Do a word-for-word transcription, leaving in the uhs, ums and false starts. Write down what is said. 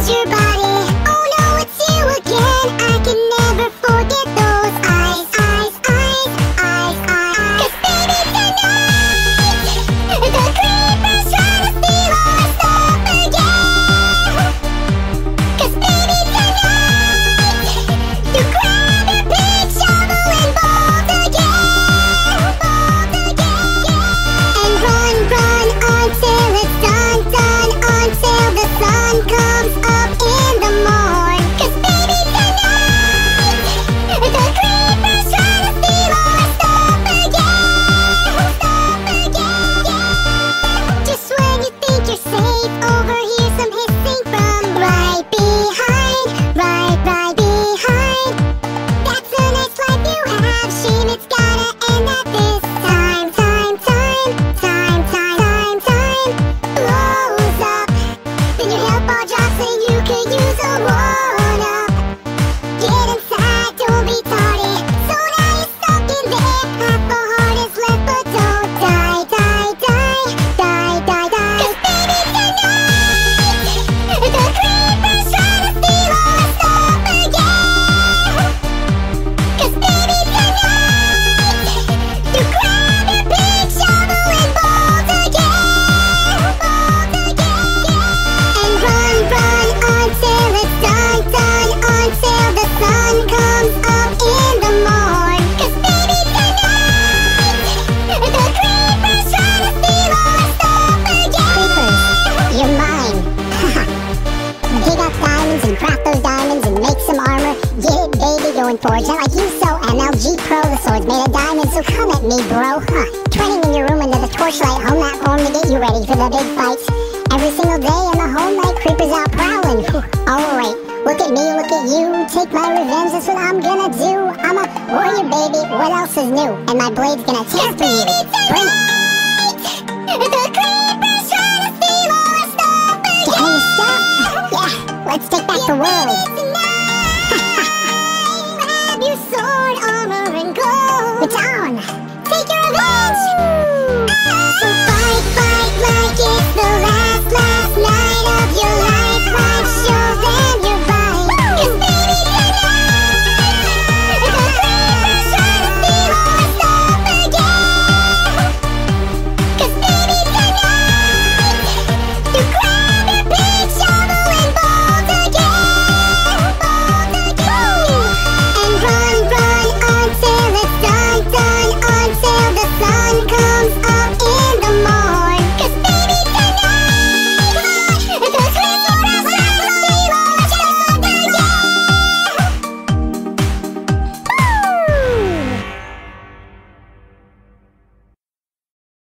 your body. Oh no, it's you again. I can never forget those eyes, eyes, eyes, eyes, eyes. 'Cause baby tonight, the creepers try to steal our stuff again. 'Cause baby tonight, you grab your big shovel and bolt again, bolt again, and run, run until it's done, done, until the sun comes up in the morn. 'Cause baby tonight, the creepers try to steal our stuff again, stuff again. Just when you think you're safe, overhear some hissing from right behind, right, right behind. That's a nice life you have, shame it's gotta end at this time, time, time, time, time, time, time. Blows up, then your health bar drops and you could use a one-up. Get inside, don't be tardy. So now you're stuck in there, half a heart is left, but don't die, die, die, die, die, die. 'Cause baby tonight, the creepers try to steal our stuff again. 'Cause baby tonight, you grab your big shovel and bolt again, bolt again, and run, run until it's done, done, until the sun comes up in the morn. 'Cause baby tonight, the creepers try to steal our stuff again. Creepers, you're mine. Dig up diamonds and craft those diamonds and make some armor. Get it, baby, going forge. I like you so, M L G Pro. The sword's made of diamonds, so come at me, bro. Huh. Training in your room under the torchlight, home that form to get you ready for the big fights. Every single day in the whole night, creepers out prowling. Alright, look at me, look at you. Take my revenge, that's what I'm gonna do. I'm a warrior, baby. What else is new? And my blade's gonna tear through you. Bring it. The creepers try to steal our stuff again. Can you stop? Yeah, let's take back the world.